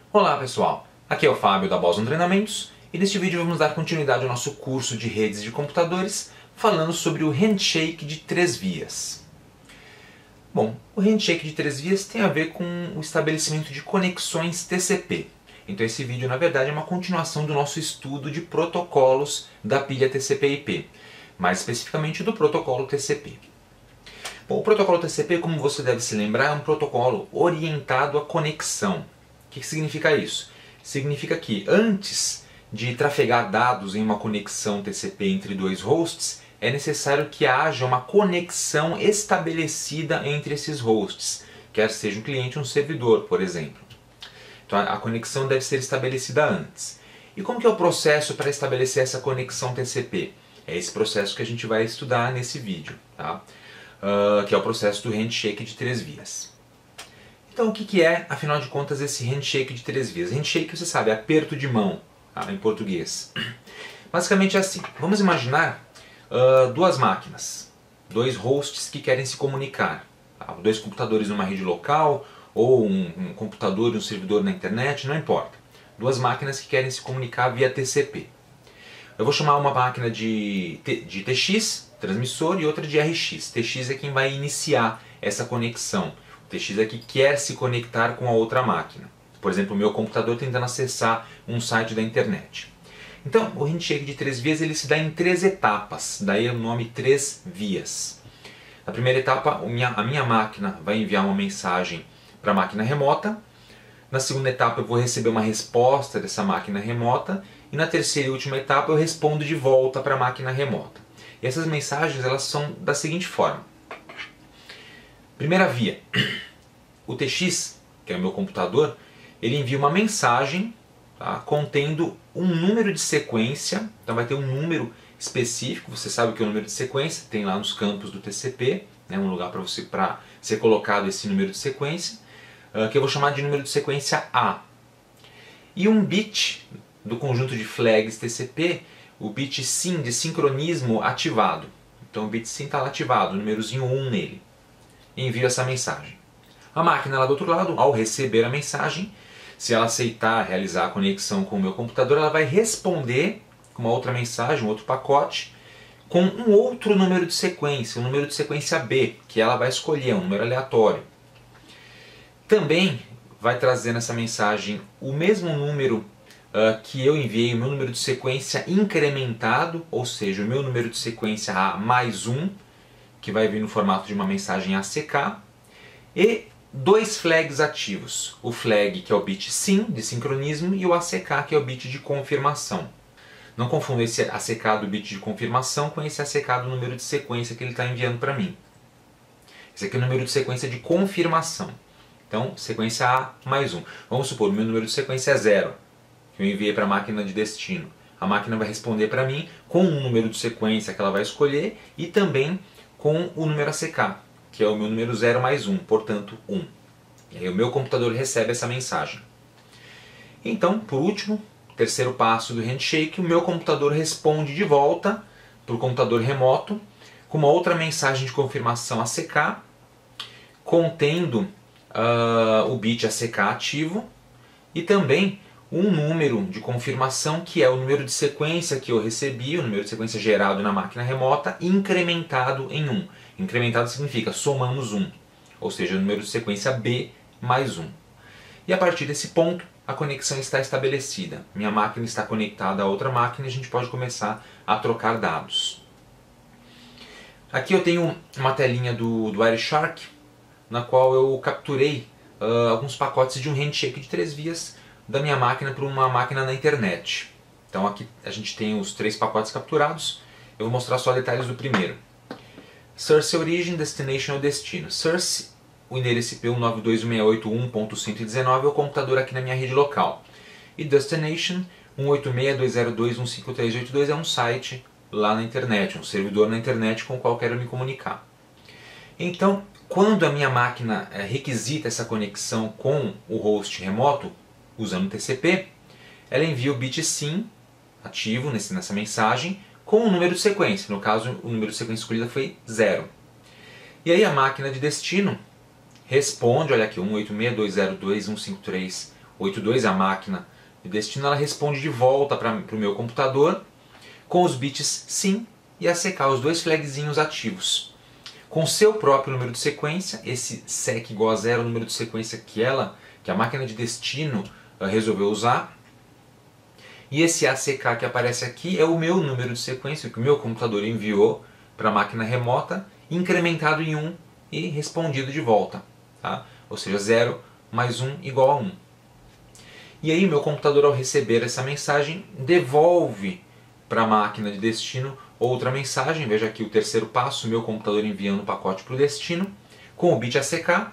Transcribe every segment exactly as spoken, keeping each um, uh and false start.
Olá pessoal, aqui é o Fábio da Boson Treinamentos e neste vídeo vamos dar continuidade ao nosso curso de redes de computadores falando sobre o handshake de três vias. Bom, o handshake de três vias tem a ver com o estabelecimento de conexões T C P. Então esse vídeo na verdade é uma continuação do nosso estudo de protocolos da pilha T C P I P, mais especificamente do protocolo T C P. Bom, o protocolo T C P, como você deve se lembrar, é um protocolo orientado à conexão. O que significa isso? Significa que antes de trafegar dados em uma conexão T C P entre dois hosts, é necessário que haja uma conexão estabelecida entre esses hosts, quer seja um cliente ou um servidor, por exemplo. Então a conexão deve ser estabelecida antes. E como que é o processo para estabelecer essa conexão T C P? É esse processo que a gente vai estudar nesse vídeo, tá? Uh, que é o processo do handshake de três vias. Então o que, que é, afinal de contas, esse handshake de três vias? Handshake, você sabe, é aperto de mão, tá? Em português. Basicamente é assim, vamos imaginar uh, duas máquinas, dois hosts que querem se comunicar, tá? Dois computadores numa rede local, ou um, um computador e um servidor na internet, não importa. Duas máquinas que querem se comunicar via T C P. Eu vou chamar uma máquina de, de T X, transmissor, e outra de R X. T X é quem vai iniciar essa conexão. O T X é que quer se conectar com a outra máquina. Por exemplo, o meu computador tentando acessar um site da internet. Então, o handshake de três vias ele se dá em três etapas, daí o nome três vias. Na primeira etapa, a minha, a minha máquina vai enviar uma mensagem para a máquina remota. Na segunda etapa, eu vou receber uma resposta dessa máquina remota. E na terceira e última etapa, eu respondo de volta para a máquina remota. E essas mensagens elas são da seguinte forma. Primeira via, o T X, que é o meu computador, ele envia uma mensagem, tá, contendo um número de sequência. Então vai ter um número específico, você sabe o que é o número de sequência, tem lá nos campos do T C P, né, um lugar para você para ser colocado esse número de sequência, uh, que eu vou chamar de número de sequência A. E um bit do conjunto de flags T C P, o bit SYN de sincronismo ativado. Então o bit SYN está ativado, o númerozinho um nele. E envio essa mensagem. A máquina lá do outro lado, ao receber a mensagem, se ela aceitar realizar a conexão com o meu computador, ela vai responder com uma outra mensagem, um outro pacote, com um outro número de sequência, um número de sequência B, que ela vai escolher, um número aleatório. Também vai trazer nessa mensagem o mesmo número Uh, que eu enviei, o meu número de sequência incrementado, ou seja, o meu número de sequência A mais um, que vai vir no formato de uma mensagem A C K, e dois flags ativos, o flag que é o bit SYN, de sincronismo, e o A C K que é o bit de confirmação. Não confunda esse A C K do bit de confirmação com esse A C K do número de sequência que ele está enviando para mim. Esse aqui é o número de sequência de confirmação. Então, sequência A mais um. Vamos supor, o meu número de sequência é zero. Eu enviei para a máquina de destino. A máquina vai responder para mim com um número de sequência que ela vai escolher e também com o número A C K, que é o meu número zero mais um, portanto um. E aí o meu computador recebe essa mensagem. Então, por último, terceiro passo do handshake, o meu computador responde de volta para o computador remoto com uma outra mensagem de confirmação A C K, contendo uh, o bit A C K ativo e também um número de confirmação que é o número de sequência que eu recebi, o número de sequência gerado na máquina remota, incrementado em um. Incrementado significa somamos um, ou seja, o número de sequência B mais um. E a partir desse ponto, a conexão está estabelecida. Minha máquina está conectada a outra máquina e a gente pode começar a trocar dados. Aqui eu tenho uma telinha do, do Wireshark, na qual eu capturei uh, alguns pacotes de um handshake de três vias da minha máquina para uma máquina na internet. Então aqui a gente tem os três pacotes capturados. Eu vou mostrar só detalhes do primeiro. Source Origin, Destination ou Destino. Source, o endereço I P um nove dois um seis oito um ponto cento e dezenove é o computador aqui na minha rede local. E Destination, um oito seis dois zero dois um cinco três oito dois é um site lá na internet, um servidor na internet com o qual quero me comunicar. Então, quando a minha máquina é, requisita essa conexão com o host remoto, usando o T C P, ela envia o bit SYN ativo nesse, nessa mensagem com o número de sequência. No caso, o número de sequência escolhida foi zero. E aí a máquina de destino responde, olha aqui, um oito seis dois zero dois um cinco três oito dois, a máquina de destino, ela responde de volta para o meu computador com os bits sim e A C K, os dois flagzinhos ativos. Com seu próprio número de sequência, esse sec igual a zero, o número de sequência que ela, que a máquina de destino uh, resolveu usar. E esse A C K que aparece aqui é o meu número de sequência que o meu computador enviou para a máquina remota, incrementado em um e respondido de volta. Tá? Ou seja, zero mais um igual a um. E aí meu computador, ao receber essa mensagem, devolve para a máquina de destino outra mensagem. Veja aqui o terceiro passo, meu computador enviando o pacote para o destino, com o bit A C K,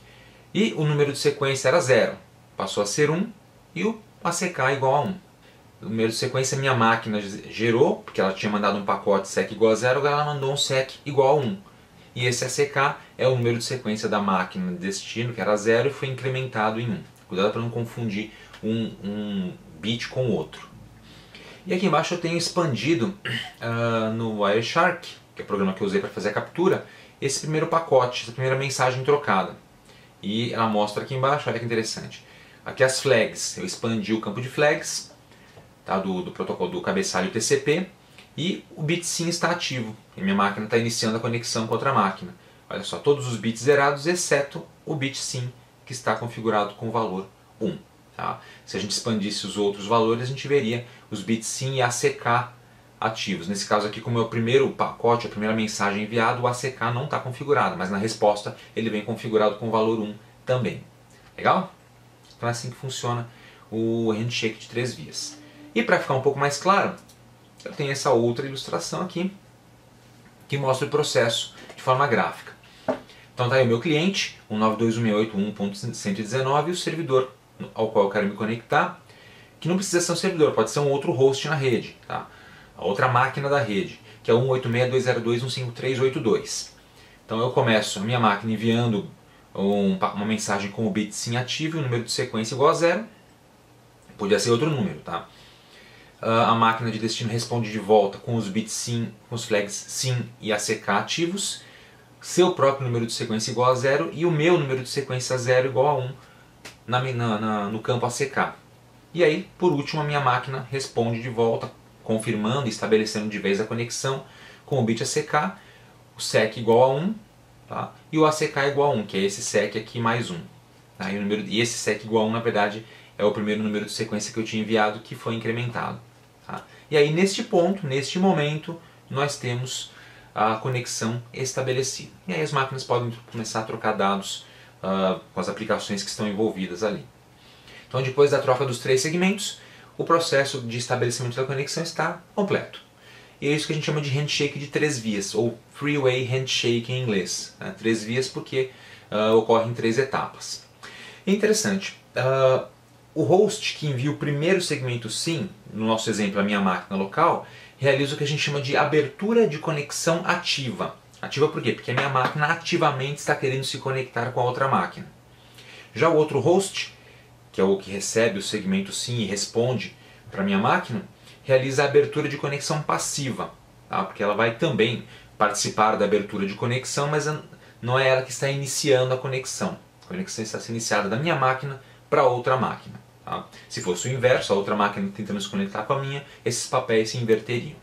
e o número de sequência era zero, passou a ser um, e o A C K igual a um. O número de sequência minha máquina gerou, porque ela tinha mandado um pacote sec igual a zero, agora ela mandou um sec igual a um. E esse A C K é o número de sequência da máquina de destino, que era zero, e foi incrementado em um. Cuidado para não confundir um, um bit com o outro. E aqui embaixo eu tenho expandido uh, no Wireshark, que é o programa que eu usei para fazer a captura, esse primeiro pacote, essa primeira mensagem trocada. E ela mostra aqui embaixo, olha que interessante. Aqui as flags, eu expandi o campo de flags, tá, do, do protocolo do cabeçalho T C P, e o bit sim está ativo. E minha máquina está iniciando a conexão com outra máquina. Olha só, todos os bits zerados, exceto o bit sim, que está configurado com o valor um. Tá? Se a gente expandisse os outros valores, a gente veria os bits sim e A C K ativos. Nesse caso aqui, como é o primeiro pacote, a primeira mensagem enviada, o A C K não está configurado, mas na resposta ele vem configurado com o valor um também. Legal? Então é assim que funciona o handshake de três vias. E para ficar um pouco mais claro, eu tenho essa outra ilustração aqui, que mostra o processo de forma gráfica. Então tá aí o meu cliente, um nove dois um seis oito um ponto cento e dezenove, e o servidor ao qual eu quero me conectar, que não precisa ser um servidor, pode ser um outro host na rede, tá? A outra máquina da rede, que é um oito seis dois zero dois um cinco três oito dois. Então eu começo a minha máquina enviando um, uma mensagem com o bit sim ativo e o número de sequência igual a zero. Podia ser outro número, tá? Uh, a máquina de destino responde de volta com os bits sim, com os flags sim e A C K ativos, seu próprio número de sequência igual a zero e o meu número de sequência zero igual a um na, na, na, no campo A C K. E aí, por último, a minha máquina responde de volta, confirmando e estabelecendo de vez a conexão com o bit A C K, o sec igual a um, tá? E o A C K igual a um, que é esse sec aqui mais um. Tá? E, o número, e esse sec igual a um, na verdade, é o primeiro número de sequência que eu tinha enviado, que foi incrementado. Tá? E aí, neste ponto, neste momento, nós temos a conexão estabelecida. E aí as máquinas podem começar a trocar dados uh, com as aplicações que estão envolvidas ali. Então, depois da troca dos três segmentos, o processo de estabelecimento da conexão está completo. E é isso que a gente chama de handshake de três vias, ou three-way handshake em inglês. Né? Três vias porque uh, ocorre em três etapas. É interessante, uh, o host que envia o primeiro segmento sim, no nosso exemplo a minha máquina local, realiza o que a gente chama de abertura de conexão ativa. Ativa por quê? Porque a minha máquina ativamente está querendo se conectar com a outra máquina. Já o outro host, que é o que recebe o segmento sim e responde para a minha máquina, realiza a abertura de conexão passiva, tá? Porque ela vai também participar da abertura de conexão, mas não é ela que está iniciando a conexão. A conexão está sendo iniciada da minha máquina para outra máquina. Tá? Se fosse o inverso, a outra máquina tentando se conectar com a minha, esses papéis se inverteriam.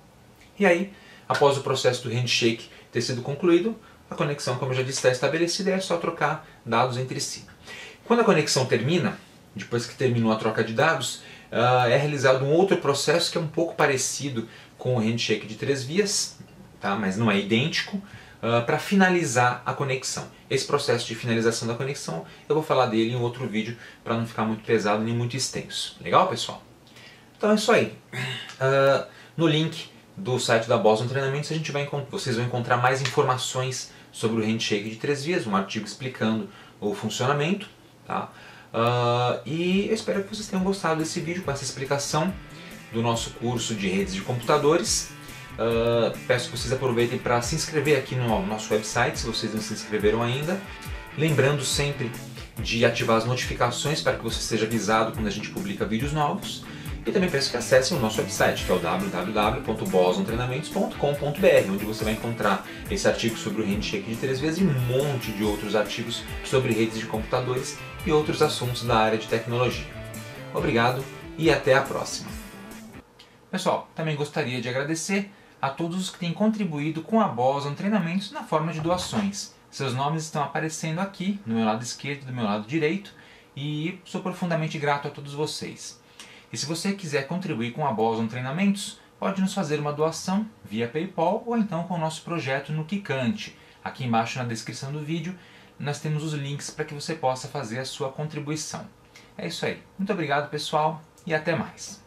E aí, após o processo do handshake ter sido concluído, a conexão, como eu já disse, está estabelecida e é só trocar dados entre si. Quando a conexão termina, depois que terminou a troca de dados, uh, é realizado um outro processo que é um pouco parecido com o handshake de três vias, tá? Mas não é idêntico, uh, para finalizar a conexão. Esse processo de finalização da conexão, eu vou falar dele em outro vídeo para não ficar muito pesado nem muito extenso. Legal, pessoal? Então é isso aí. Uh, no link do site da Boston Treinamentos a gente vai vocês vão encontrar mais informações sobre o handshake de três vias, um artigo explicando o funcionamento. Tá? Uh, e eu espero que vocês tenham gostado desse vídeo com essa explicação do nosso curso de redes de computadores. Uh, peço que vocês aproveitem para se inscrever aqui no nosso website, se vocês não se inscreveram ainda. Lembrando sempre de ativar as notificações para que você seja avisado quando a gente publica vídeos novos. E também peço que acessem o nosso website, que é o w w w ponto boson treinamentos ponto com ponto b r, onde você vai encontrar esse artigo sobre o Handshake de três vias e um monte de outros artigos sobre redes de computadores e outros assuntos da área de tecnologia. Obrigado e até a próxima! Pessoal, também gostaria de agradecer a todos os que têm contribuído com a Boson Treinamentos na forma de doações. Seus nomes estão aparecendo aqui, no meu lado esquerdo e do meu lado direito, e sou profundamente grato a todos vocês. E se você quiser contribuir com a Boson Treinamentos, pode nos fazer uma doação via PayPal ou então com o nosso projeto no Kikante. Aqui embaixo na descrição do vídeo nós temos os links para que você possa fazer a sua contribuição. É isso aí. Muito obrigado, pessoal, e até mais.